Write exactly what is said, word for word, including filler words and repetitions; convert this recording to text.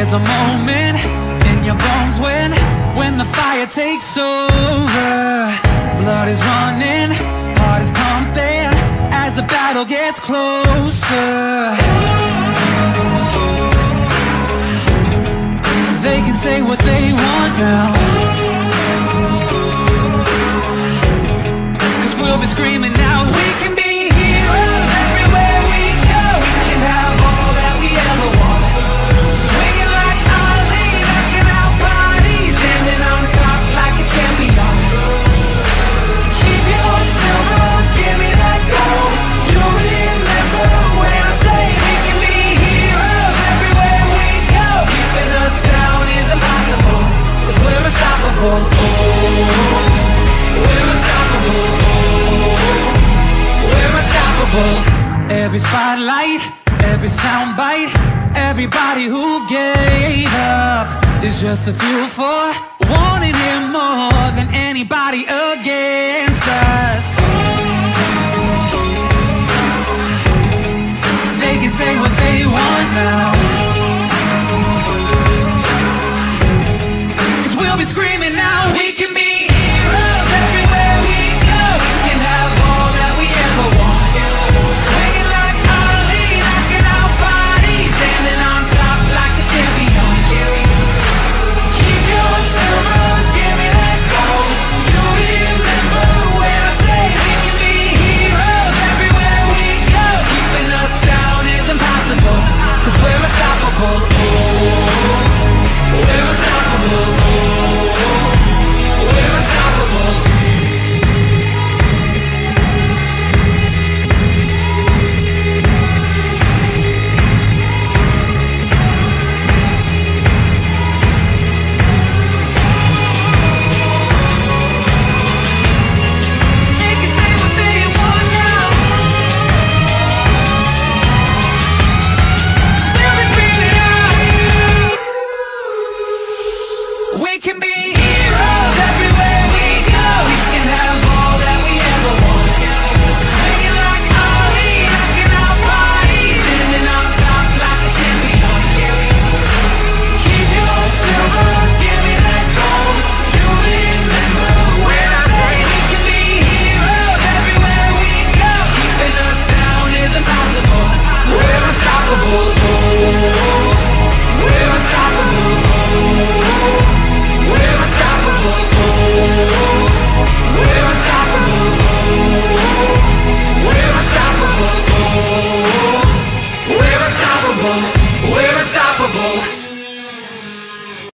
There's a moment in your bones when When the fire takes over. Blood is running, heart is pumping as the battle gets closer. They can say what they want now, 'cause we'll be screaming out, we can be heroes everywhere we go. We can have all that we ever want. Swinging like Ali, knocking out bodies, standing on top like a champion. Keep your heart silver, give me that gold. You'll remember when I say we can be heroes everywhere we go. Keeping us down is impossible, 'cause we're unstoppable. Oh, we're unstoppable. Oh, we're unstoppable. Every spotlight, every soundbite, everybody who gave up is just a fuel for wanting him more than anybody again.